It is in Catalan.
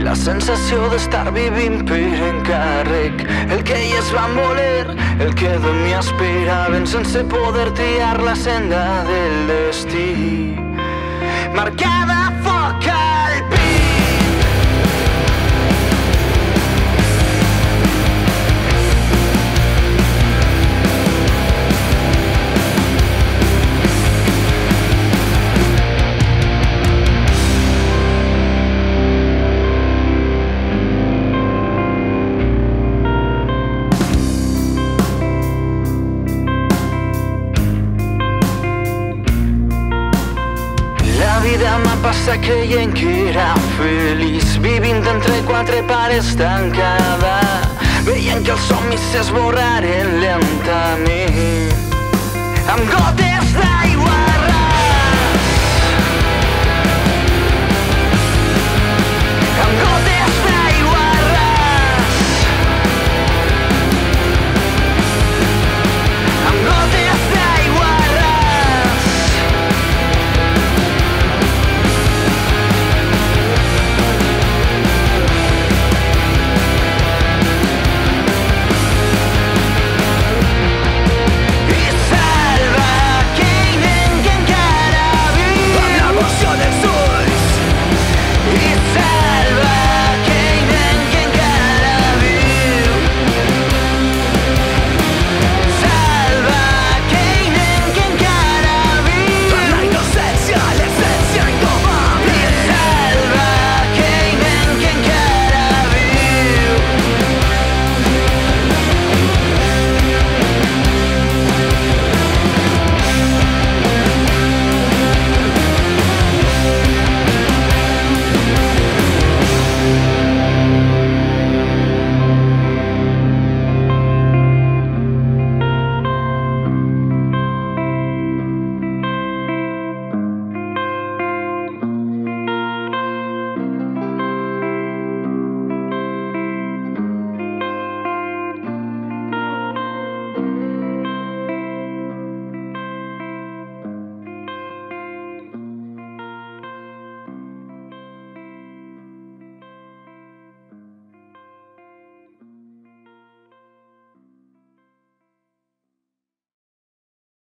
la sensació d'estar vivint per encàrrec, el que elles van voler, el que de mi esperaven, sense poder triar la senda del destí. Marcada a foc al pit. La vida m'ha passat creient que era feliç, vivint entre quatre pares tancada, veient que els somnis s'esborraren lentament amb gotes d'aigua.